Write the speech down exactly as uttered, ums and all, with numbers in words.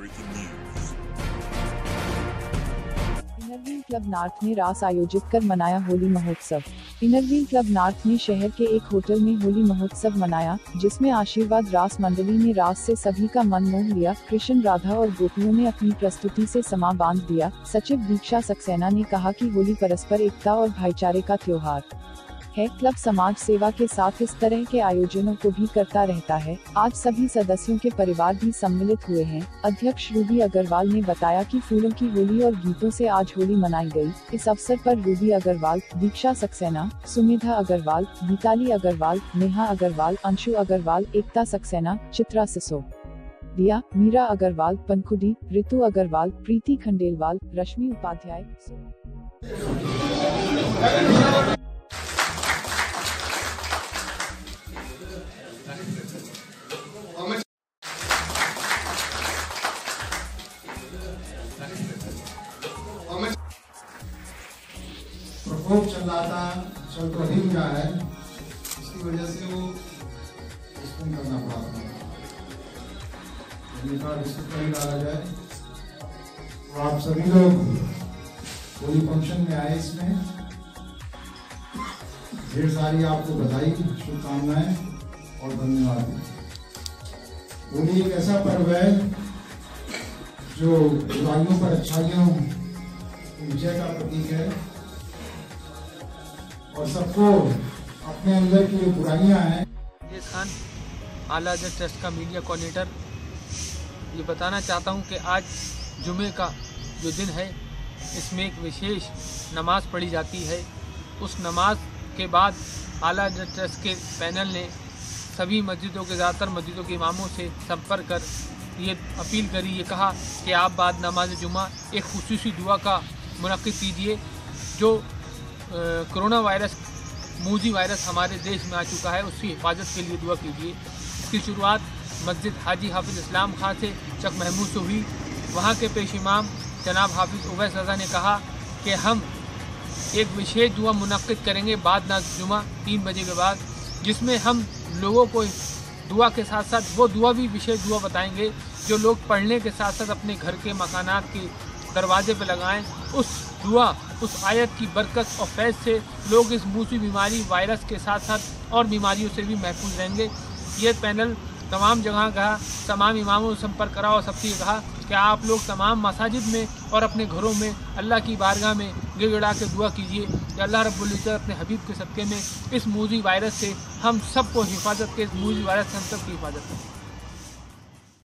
breaking news. Inner Wheel club north ने रास आयोजित कर मनाया होली महोत्सव। इनरव्हील क्लब नॉर्थ ने शहर के एक होटल में होली महोत्सव मनाया, जिसमें आशीर्वाद रास मंडली ने रास से सभी का मन मोह लिया। कृष्ण, राधा और गोपियों ने अपनी प्रस्तुति से समा बांध दिया। सचिव दीक्षा सक्सेना ने कहा कि होली परस्पर एकता और भाईचारे का त्योहार है। क्लब समाज सेवा के साथ इस तरह के आयोजनों को भी करता रहता है। आज सभी सदस्यों के परिवार भी सम्मिलित हुए हैं। अध्यक्ष रूबी अग्रवाल ने बताया कि फूलों की होली और गीतों से आज होली मनाई गई। इस अवसर पर रूबी अग्रवाल, दीक्षा सक्सेना, सुमेधा अग्रवाल, गीताली अग्रवाल, नेहा अग्रवाल, अंशु अग्रवाल, एकता सक्सेना, चित्रा सिसो, दिया, मीरा अग्रवाल, पंखुडी, ऋतु अग्रवाल, प्रीति खंडेलवाल, रश्मि उपाध्याय, प्रकोप चल रहा था, चल तो ही रहा है, इसकी वजह से वो स्पून करना पड़ा था। डिसिप्लिन डाला जाए तो आप सभी लोग होली फंक्शन में आए। इसमें ढेर सारी आपको बधाई, शुभकामनाएं और धन्यवाद। होली एक ऐसा पर्व है जो बुराइयों पर अच्छाइयों विजय का प्रतीक है और सबको अपने अंदर की जो बुराइयां हैं। ये खान, आला हज़रत ट्रस्ट का मीडिया कोऑर्डिनेटर, ये बताना चाहता हूँ कि आज जुमे का जो दिन है, इसमें एक विशेष नमाज पढ़ी जाती है। उस नमाज के बाद आला हज़रत ट्रस्ट के पैनल ने सभी मस्जिदों के ज़्यादातर मस्जिदों के इमामों से संपर्क कर ये अपील करी, ये कहा कि आप बाद नमाज जुमा एक खुसूसी दुआ का मुनक्किद कीजिए। जो कोरोना वायरस, मूजी वायरस हमारे देश में आ चुका है, उसकी हिफाजत के लिए दुआ कीजिए। इसकी शुरुआत मस्जिद हाजी हाफिज़ इस्लाम खां से चक महमूद से हुई। वहाँ के पेश इमाम जनाब हाफिज़ उवैस रज़ा ने कहा कि हम एक विशेष दुआ मुनक्किद करेंगे बाद नमाज जुमा तीन बजे के बाद, जिसमें हम लोगों को दुआ के साथ साथ वो दुआ भी विशेष दुआ बताएंगे जो लोग पढ़ने के साथ साथ अपने घर के मकानात के दरवाजे पे लगाएं। उस दुआ, उस आयत की बरकत और फैज़ से लोग इस मूसी बीमारी वायरस के साथ साथ और बीमारियों से भी महफूज रहेंगे। ये पैनल तमाम जगह गया, तमाम इमामों से संपर्क करा और सबसे कहा कि आप लोग तमाम मसाजिद में और अपने घरों में अल्लाह की बारगाह में गिड़गिड़ा के दुआ कीजिए कि अल्लाह रब्बुल इज़्ज़त अपने हबीब के सदक़े में इस मूजी वायरस से हम सबको हिफाजत के, इस मूजी वायरस से हम सब की हिफाजत करें।